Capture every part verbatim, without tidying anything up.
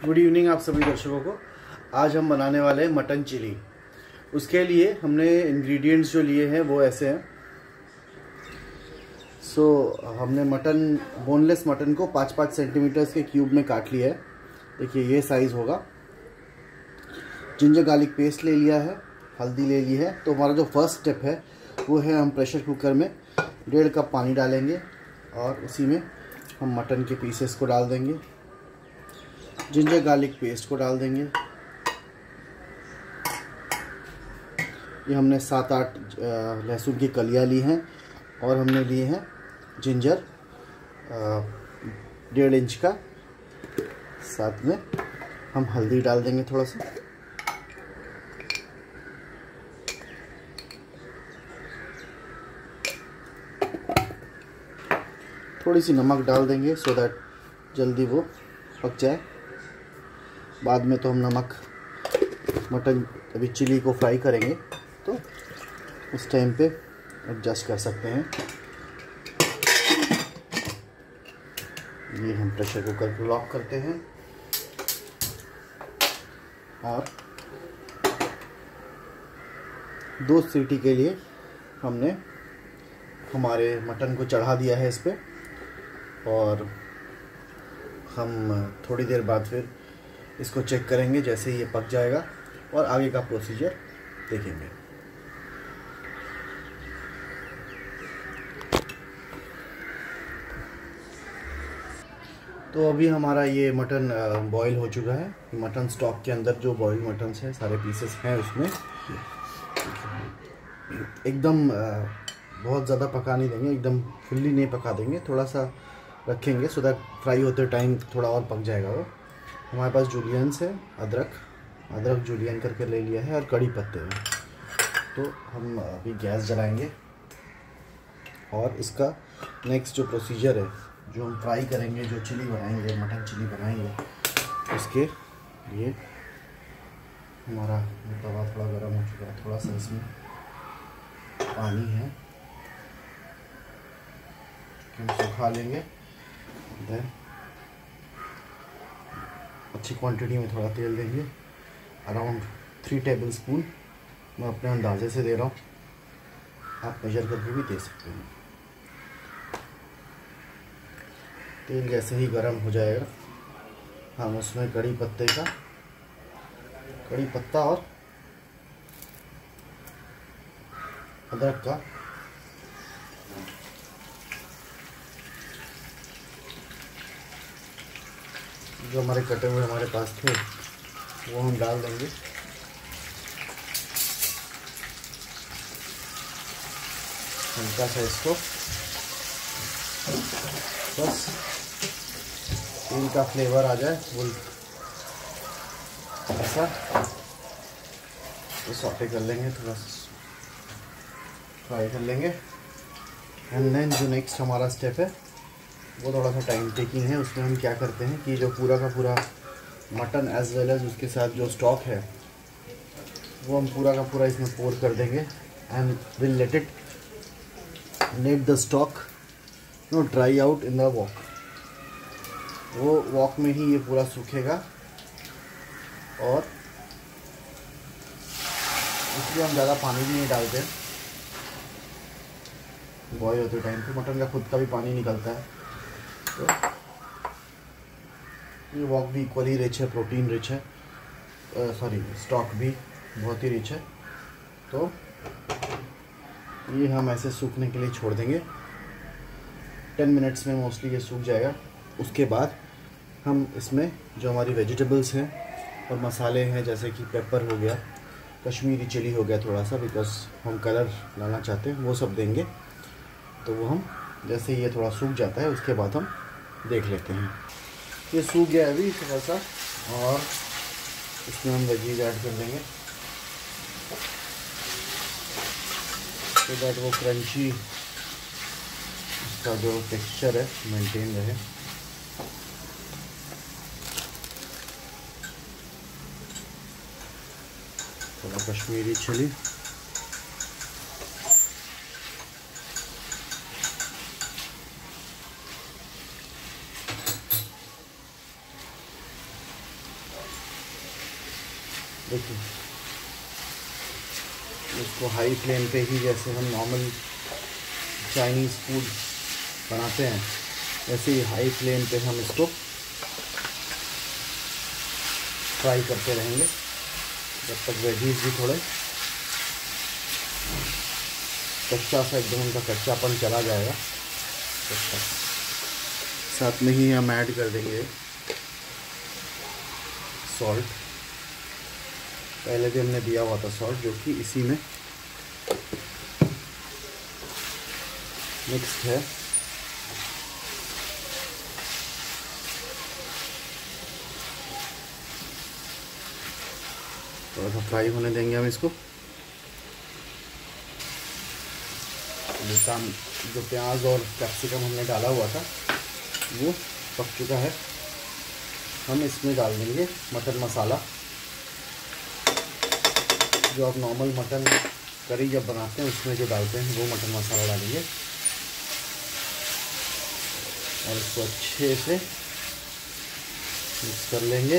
Good evening आप सभी दर्शकों को। आज हम बनाने वाले हैं मटन चिली। उसके लिए हमने इंग्रेडिएंट्स जो लिए हैं वो ऐसे हैं। सो so, हमने मटन बोनलेस मटन को पाँच पाँच सेंटीमीटर के क्यूब में काट लिया है। देखिए ये साइज़ होगा। जिंजर गार्लिक पेस्ट ले लिया है, हल्दी ले ली है। तो हमारा जो फर्स्ट स्टेप है वो है हम प्रेशर कुकर में डेढ़ कप पानी डालेंगे और उसी में हम मटन के पीसेस को डाल देंगे, जिंजर गार्लिक पेस्ट को डाल देंगे। ये हमने सात आठ लहसुन की कलियां ली हैं और हमने लिए हैं जिंजर डेढ़ इंच का। साथ में हम हल्दी डाल देंगे थोड़ा सा, थोड़ी सी नमक डाल देंगे सो दैट जल्दी वो पक जाए। बाद में तो हम नमक मटन अभी चिली को फ्राई करेंगे तो उस टाइम पे एडजस्ट कर सकते हैं। ये हम प्रेशर कुकर को लॉक करते हैं और दो सीटी के लिए हमने हमारे मटन को चढ़ा दिया है इस पे और हम थोड़ी देर बाद फिर इसको चेक करेंगे जैसे ये पक जाएगा और आगे का प्रोसीजर देखेंगे। तो अभी हमारा ये मटन बॉईल हो चुका है। मटन स्टॉक के अंदर जो बॉइल्ड मटन है सारे पीसेस हैं उसमें। एकदम बहुत ज़्यादा पका नहीं देंगे, एकदम फुल्ली नहीं पका देंगे, थोड़ा सा रखेंगे सो दैट फ्राई होते टाइम थोड़ा और पक जाएगा वो। हमारे पास जूलियंस है, अदरक अदरक जूलियन करके ले लिया है और कड़ी पत्ते हैं। तो हम अभी गैस जलाएंगे और इसका नेक्स्ट जो प्रोसीजर है, जो हम फ्राई करेंगे, जो चिली बनाएंगे, मटन चिली बनाएंगे, उसके लिए हमारा तवा थोड़ा गर्म हो चुका है। थोड़ा सा इसमें पानी है, हम सुखा लेंगे। देन अच्छी क्वांटिटी में थोड़ा तेल देंगे, अराउंड थ्री टेबल स्पून। मैं अपने अंदाजे से दे रहा हूँ, आप मेजर करके भी दे सकते हैं। तेल जैसे ही गर्म हो जाएगा हम उसमें कड़ी पत्ते का कड़ी पत्ता और अदरक का जो हमारे कटे हुए हमारे पास थे वो हम डाल देंगे। हल्का सा इसको बस तेल का फ्लेवर आ जाए वो ऐसा तो सॉटे कर लेंगे, थोड़ा फ्राई कर लेंगे। एंड देन जो नेक्स्ट हमारा स्टेप है वो थोड़ा सा टाइम टेकिंग है। उसमें हम क्या करते हैं कि जो पूरा का पूरा मटन एज वेल एज उसके साथ जो स्टॉक है वो हम पूरा का पूरा इसमें पोर कर देंगे and will let it let the stock no dry out in the wok. वो वॉक में ही ये पूरा सूखेगा और इसलिए हम ज़्यादा पानी भी नहीं डालते। बॉयल होते टाइम पे मटन का खुद का भी पानी निकलता है, तो ये वॉक भी इक्वली रिच है, प्रोटीन रिच है, सॉरी स्टॉक भी बहुत ही रिच है। तो ये हम ऐसे सूखने के लिए छोड़ देंगे। टेन मिनट्स में मोस्टली ये सूख जाएगा। उसके बाद हम इसमें जो हमारी वेजिटेबल्स हैं और मसाले हैं, जैसे कि पेपर हो गया, कश्मीरी चिली हो गया थोड़ा सा, बिकॉज हम कलर लाना चाहते हैं, वो सब देंगे। तो वो हम जैसे ये थोड़ा सूख जाता है उसके बाद हम देख लेते हैं। ये सूख गया है अभी थोड़ा सा और इसमें हम वेजीज ऐड कर देंगे तो दैट वो क्रंची इसका जो टेक्सचर है मेंटेन रहे। थोड़ा कश्मीरी चिली, देखिए इसको हाई फ्लेम पे ही, जैसे हम नॉर्मल चाइनीज़ फूड बनाते हैं वैसे ही हाई फ्लेम पे हम इसको फ्राई करते रहेंगे जब तक वेजीज भी थोड़े कच्चा सा, एकदम उनका कच्चापन चला जाएगा। साथ में ही हम ऐड कर देंगे सॉल्ट। पहले भी हमने दिया हुआ था सॉल्ट, जो कि इसी में मिक्स्ड है। थोड़ा सा फ्राई होने देंगे हम इसको। काम जो प्याज और कैप्सिकम हमने डाला हुआ था वो पक चुका है। हम इसमें डाल देंगे मटन मसाला, जो आप नॉर्मल मटन करी जब बनाते हैं उसमें जो डालते हैं वो मटन मसाला डालेंगे और इसको अच्छे से मिक्स कर लेंगे।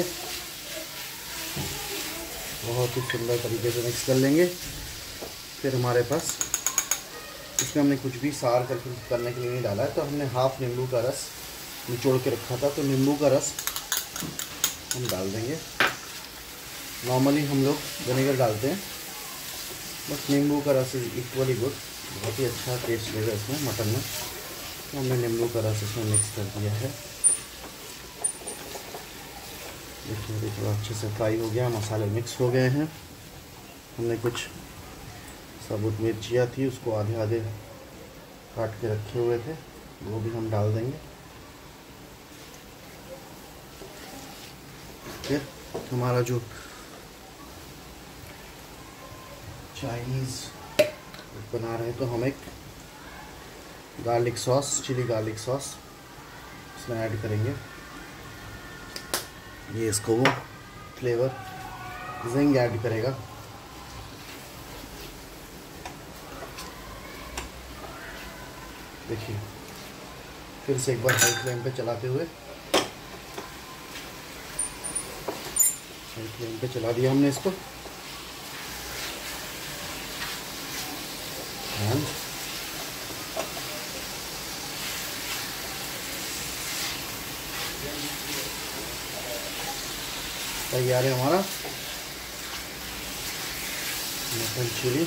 बहुत ही सुंदर तरीके से मिक्स कर लेंगे। फिर हमारे पास इसमें हमने कुछ भी सार करके करने के लिए नहीं डाला है, तो हमने हाफ नींबू का रस निचोड़ के रखा था, तो नींबू का रस हम डाल देंगे। नॉर्मली हम लोग विनेगर डालते हैं, बस नींबू का रस इज इक्वली गुड, बहुत ही अच्छा टेस्ट लेगा इसमें मटन में। तो हमने नींबू का रस इसमें मिक्स कर दिया है। देखिए थोड़ा अच्छे से फ्राई हो गया, मसाले मिक्स हो गए हैं। हमने कुछ साबुत मिर्चियाँ थी, उसको आधे आधे काट के रखे हुए थे, वो भी हम डाल देंगे। फिर हमारा जो चाइनीज़ बना रहे हैं, तो हम एक garlic sauce, chilli garlic sauce इसमें ऐड करेंगे। ये इसको वो फ्लेवर ज़िंग ऐड करेगा। देखिए फिर से एक बार हाई फ्लेम पे चलाते हुए, हाई फ्लेम पे चला दिया हमने इसको। एंड तैयार है हमारा मटन चिली।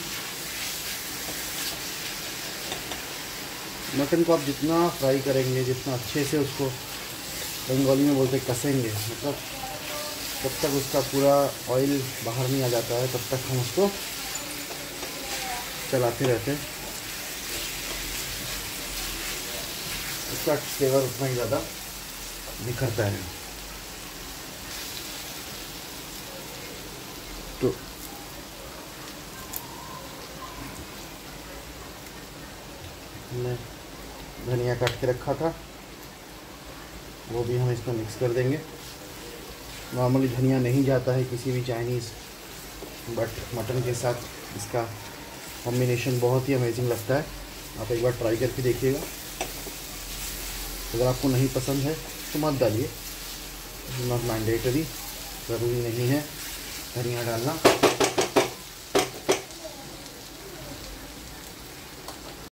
मटन को आप जितना फ्राई करेंगे, जितना अच्छे से उसको, बंगाली में बोलते कसेंगे, मतलब तब तक उसका पूरा ऑयल बाहर नहीं आ जाता है, तब तक हम उसको चलाते रहते हैं। उसका फ्लेवर उतना ही ज़्यादा निखरता है। तो हमने धनिया काट के रखा था, वो भी हम इसमें मिक्स कर देंगे। नॉर्मली धनिया नहीं जाता है किसी भी चाइनीज़, बट मटन के साथ इसका कॉम्बिनेशन बहुत ही अमेजिंग लगता है। आप एक बार ट्राई करके देखिएगा। अगर आपको नहीं पसंद है तो मत डालिए, नॉट मैंडेटरी, ज़रूरी नहीं है धनिया डालना।